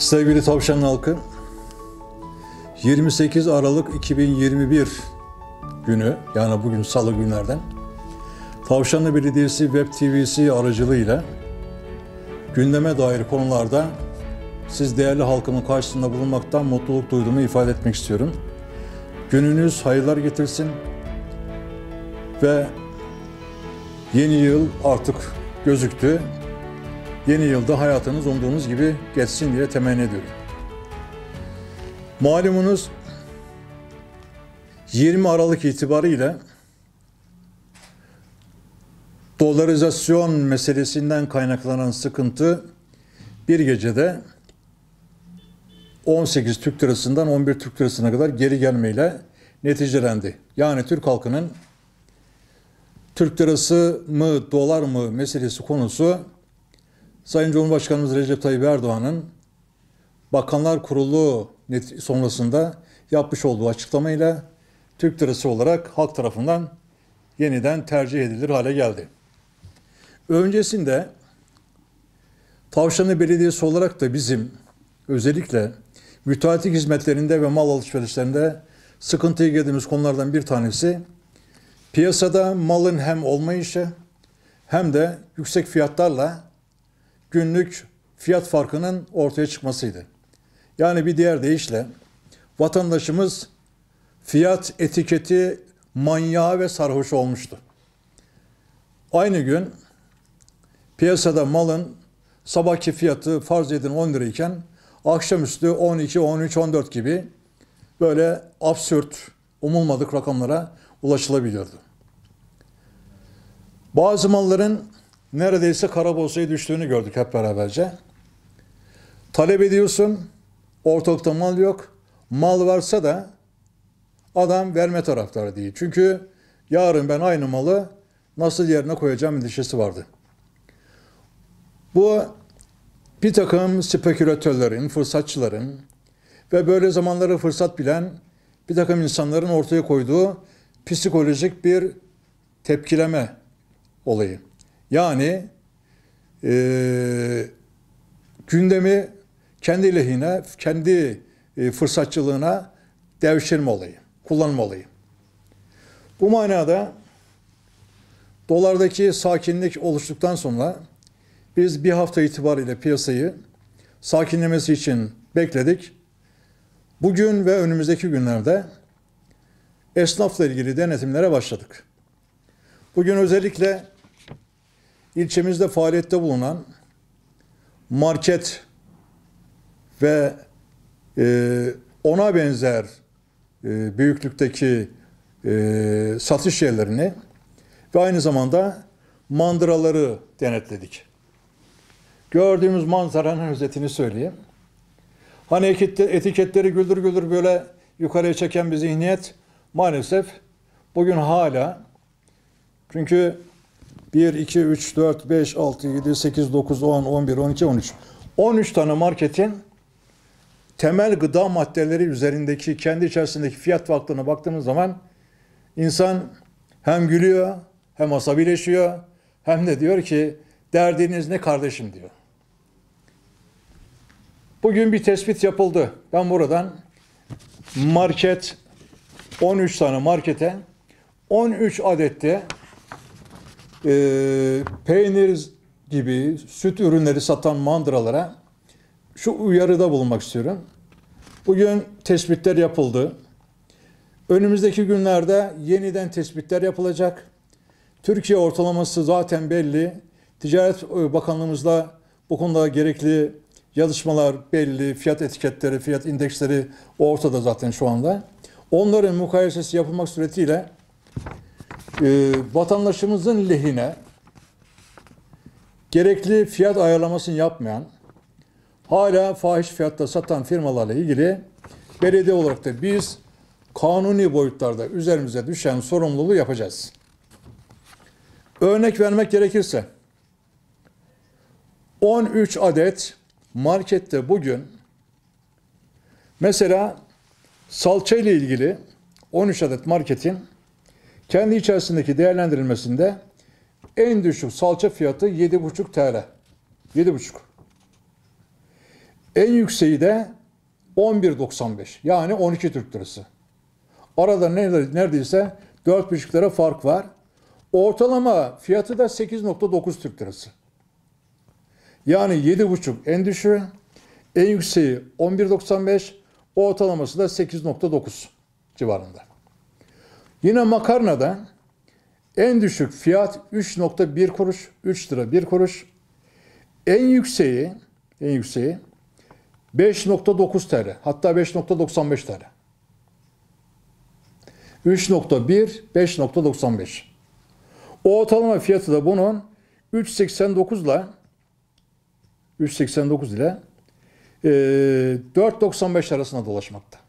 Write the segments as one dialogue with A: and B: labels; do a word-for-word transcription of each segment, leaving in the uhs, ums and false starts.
A: Sevgili Tavşan halkı, yirmi sekiz Aralık iki bin yirmi bir günü, yani bugün Salı günlerden, Tavşanlı Belediyesi Web T V'si aracılığıyla gündeme dair konularda siz değerli halkımın karşısında bulunmaktan mutluluk duyduğumu ifade etmek istiyorum. Gününüz hayırlar getirsin ve yeni yıl artık gözüktü. Yeni yılda hayatınız umduğunuz gibi geçsin diye temenni ediyorum. Malumunuz yirmi Aralık itibariyle dolarizasyon meselesinden kaynaklanan sıkıntı bir gecede on sekiz Türk lirasından on bir Türk lirasına kadar geri gelmeyle neticelendi. Yani Türk halkının Türk lirası mı dolar mı meselesi konusu Sayın Cumhurbaşkanımız Recep Tayyip Erdoğan'ın Bakanlar Kurulu sonrasında yapmış olduğu açıklamayla Türk lirası olarak halk tarafından yeniden tercih edilir hale geldi. Öncesinde Tavşanlı Belediyesi olarak da bizim özellikle müteahhitlik hizmetlerinde ve mal alışverişlerinde sıkıntı yaşadığımız konulardan bir tanesi piyasada malın hem olmayışı hem de yüksek fiyatlarla günlük fiyat farkının ortaya çıkmasıydı. Yani bir diğer deyişle vatandaşımız fiyat etiketi manyağı ve sarhoş olmuştu. Aynı gün piyasada malın sabahki fiyatı farz edin on lirayken akşamüstü on iki, on üç, on dört gibi böyle absürt, umulmadık rakamlara ulaşılabiliyordu. Bazı malların neredeyse kara borsaya düştüğünü gördük hep beraberce. Talep ediyorsun, ortalıkta mal yok. Mal varsa da adam verme taraftarı değil. Çünkü yarın ben aynı malı nasıl yerine koyacağım endişesi vardı. Bu bir takım spekülatörlerin, fırsatçıların ve böyle zamanları fırsat bilen bir takım insanların ortaya koyduğu psikolojik bir tepkileme olayı. Yani e, gündemi kendi lehine, kendi e, fırsatçılığına devşirme olayı, kullanma olayı. Bu manada dolardaki sakinlik oluştuktan sonra biz bir hafta itibariyle piyasayı sakinlemesi için bekledik. Bugün ve önümüzdeki günlerde esnafla ilgili denetimlere başladık. Bugün özellikle ilçemizde faaliyette bulunan market ve e, ona benzer e, büyüklükteki e, satış yerlerini ve aynı zamanda mandıraları denetledik. Gördüğümüz manzaranın özetini söyleyeyim. Hani etiketleri güldür güldür böyle yukarıya çeken bir zihniyet maalesef bugün hala, çünkü bir, iki, üç, dört, beş, altı, yedi, sekiz, dokuz, on, on bir, on iki, on üç. on üç tane marketin temel gıda maddeleri üzerindeki kendi içerisindeki fiyat farklarına baktığımız zaman insan hem gülüyor hem asabileşiyor hem de diyor ki derdiniz ne kardeşim diyor. Bugün bir tespit yapıldı. Ben buradan market on üç tane markete on üç adette e, peynir gibi süt ürünleri satan mandıralara şu uyarıda bulunmak istiyorum. Bugün tespitler yapıldı. Önümüzdeki günlerde yeniden tespitler yapılacak. Türkiye ortalaması zaten belli. Ticaret Bakanlığımızla bu konuda gerekli yazışmalar belli. Fiyat etiketleri, fiyat indeksleri ortada zaten şu anda. Onların mukayesesi yapılmak suretiyle e, vatandaşımızın lehine gerekli fiyat ayarlamasını yapmayan, hala fahiş fiyatta satan firmalarla ilgili belediye olarak da biz kanuni boyutlarda üzerimize düşen sorumluluğu yapacağız. Örnek vermek gerekirse on üç adet markette bugün mesela salça ile ilgili on üç adet marketin kendi içerisindeki değerlendirilmesinde en düşük salça fiyatı yedi buçuk T L. yedi buçuk. En yükseği de on bir doksan beş, yani on iki Türk Lirası. Arada neredeyse dört buçuk lira fark var. Ortalama fiyatı da sekiz nokta dokuz Türk Lirası. Yani yedi buçuk en düşüğü, en yükseği on bir doksan beş, ortalaması da sekiz nokta dokuz civarında. Yine makarnada en düşük fiyat üç nokta bir kuruş, üç lira bir kuruş. En yükseği, en yükseği beş nokta dokuz T L, hatta beş nokta doksan beş T L. üç nokta bir, beş nokta doksan beş. Ortalama fiyatı da bunun üç seksen dokuz ile üç seksen dokuz ile e, dört doksan beş arasında dolaşmakta.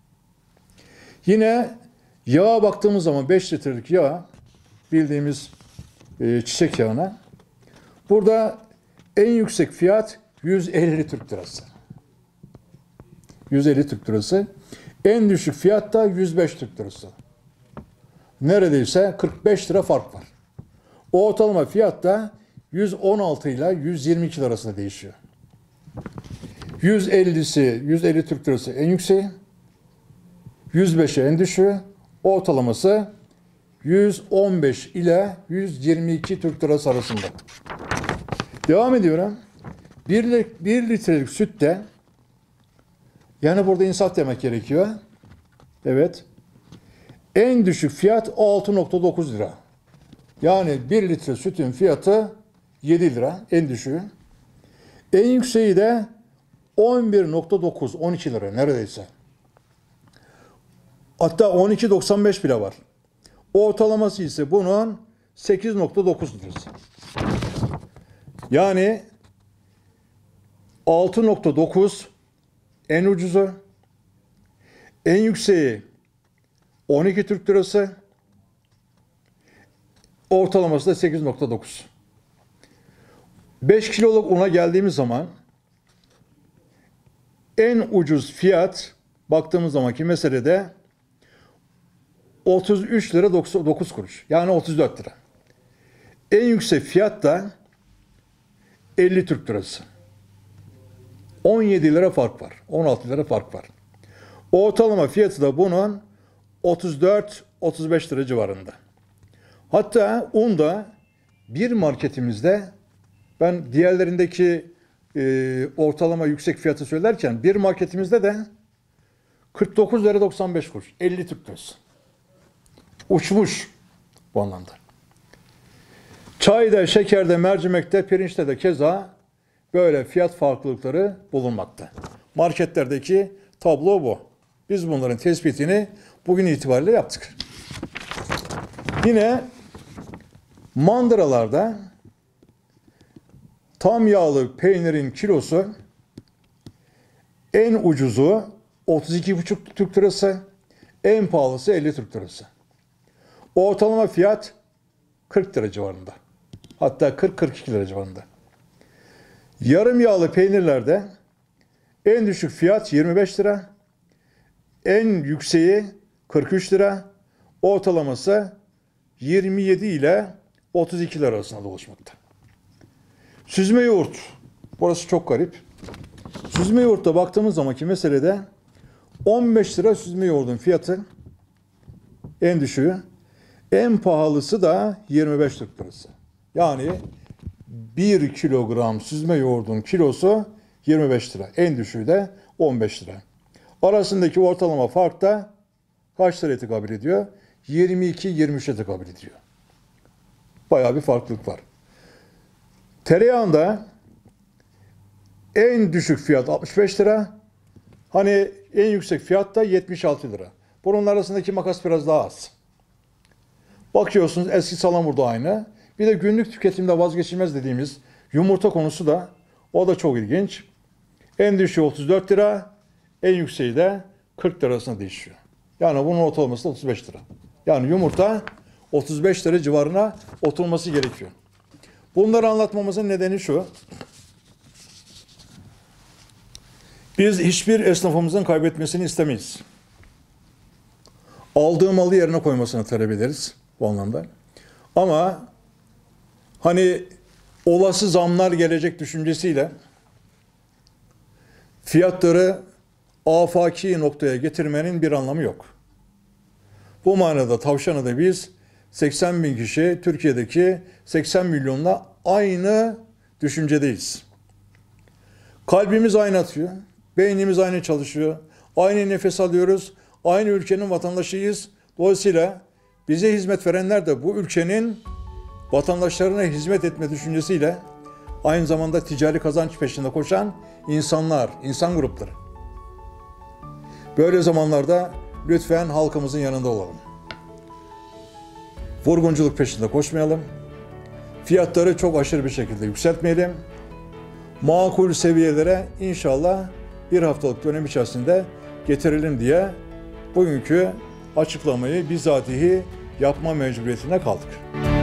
A: Yine yağa baktığımız zaman beş litrelik yağ, bildiğimiz e, çiçek yağına, burada en yüksek fiyat yüz elli Türk Lirası. yüz elli Türk Lirası. En düşük fiyat da yüz beş Türk Lirası. Neredeyse kırk beş lira fark var. Ortalama fiyat da yüz on altı ile yüz yirmi iki arasında değişiyor. yüz ellisi, yüz elli Türk Lirası en yükseği, yüz beşe en düşüğü, ortalaması yüz on beş ile yüz yirmi iki Türk Lirası arasında. Devam ediyorum. bir litrelik sütte, yani burada insaf demek gerekiyor. Evet. En düşük fiyat altı nokta dokuz lira. Yani bir litre sütün fiyatı yedi lira en düşüğü. En yükseği de on bir nokta dokuz, on iki lira neredeyse. Hatta on iki doksan beş bile var. Ortalaması ise bunun sekiz nokta dokuz lirası. Yani altı nokta dokuz en ucuzu, en yükseği on iki Türk Lirası, ortalaması da sekiz nokta dokuz. beş kiloluk una geldiğimiz zaman en ucuz fiyat baktığımız zamanki meselede otuz üç lira dokuz kuruş. Yani otuz dört lira. En yüksek fiyat da elli Türk Lirası. on yedi lira fark var. on altı lira fark var. Ortalama fiyatı da bunun otuz dört otuz beş lira civarında. Hatta un da bir marketimizde, ben diğerlerindeki e, ortalama yüksek fiyatı söylerken bir marketimizde de kırk dokuz lira doksan beş kuruş. elli Türk Lirası. Uçmuş bu anlamda. Çayda, şekerde, mercimekte, pirinçte de keza böyle fiyat farklılıkları bulunmakta. Marketlerdeki tablo bu. Biz bunların tespitini bugün itibariyle yaptık. Yine mandıralarda tam yağlı peynirin kilosu en ucuzu otuz iki buçuk Türk Lirası, en pahalısı elli Türk Lirası. Ortalama fiyat kırk lira civarında. Hatta kırk kırk iki lira civarında. Yarım yağlı peynirlerde en düşük fiyat yirmi beş lira, en yükseği kırk üç lira, ortalaması yirmi yedi ile otuz iki lira arasında dolaşmakta. Süzme yoğurt, burası çok garip. Süzme yoğurtta baktığımız zamanki meselede on beş lira süzme yoğurdun fiyatı en düşüğü, en pahalısı da yirmi beş Türk Lirası. Yani bir kilogram süzme yoğurdun kilosu yirmi beş lira. En düşüğü de on beş lira. Arasındaki ortalama fark da kaç liraya tekabül ediyor? yirmi iki yirmi üçe tekabül ediyor. Bayağı bir farklılık var. Tereyağında en düşük fiyat altmış beş lira. Hani en yüksek fiyat da yetmiş altı lira. Bunun arasındaki makas biraz daha az. Bakıyorsunuz eski salamur da aynı. Bir de günlük tüketimde vazgeçilmez dediğimiz yumurta konusu da, o da çok ilginç. En düşüğü otuz dört lira, en yükseği de kırk lira arasında değişiyor. Yani bunun ortalaması da otuz beş lira. Yani yumurta otuz beş lira civarına oturması gerekiyor. Bunları anlatmamızın nedeni şu. Biz hiçbir esnafımızın kaybetmesini istemeyiz. Aldığı malı yerine koymasını talep ederiz bu anlamda. Ama hani olası zamlar gelecek düşüncesiyle fiyatları afaki noktaya getirmenin bir anlamı yok. Bu manada tavşanı da biz seksen bin kişi, Türkiye'deki seksen milyonla aynı düşüncedeyiz. Kalbimiz aynı atıyor, beynimiz aynı çalışıyor, aynı nefes alıyoruz, aynı ülkenin vatandaşıyız. Dolayısıyla bize hizmet verenler de bu ülkenin vatandaşlarına hizmet etme düşüncesiyle aynı zamanda ticari kazanç peşinde koşan insanlar, insan grupları. Böyle zamanlarda lütfen halkımızın yanında olalım. Vurgunculuk peşinde koşmayalım. Fiyatları çok aşırı bir şekilde yükseltmeyelim. Makul seviyelere inşallah bir haftalık dönem içerisinde getirelim diye bugünkü açıklamayı bizatihi yapma mecburiyetine kaldık.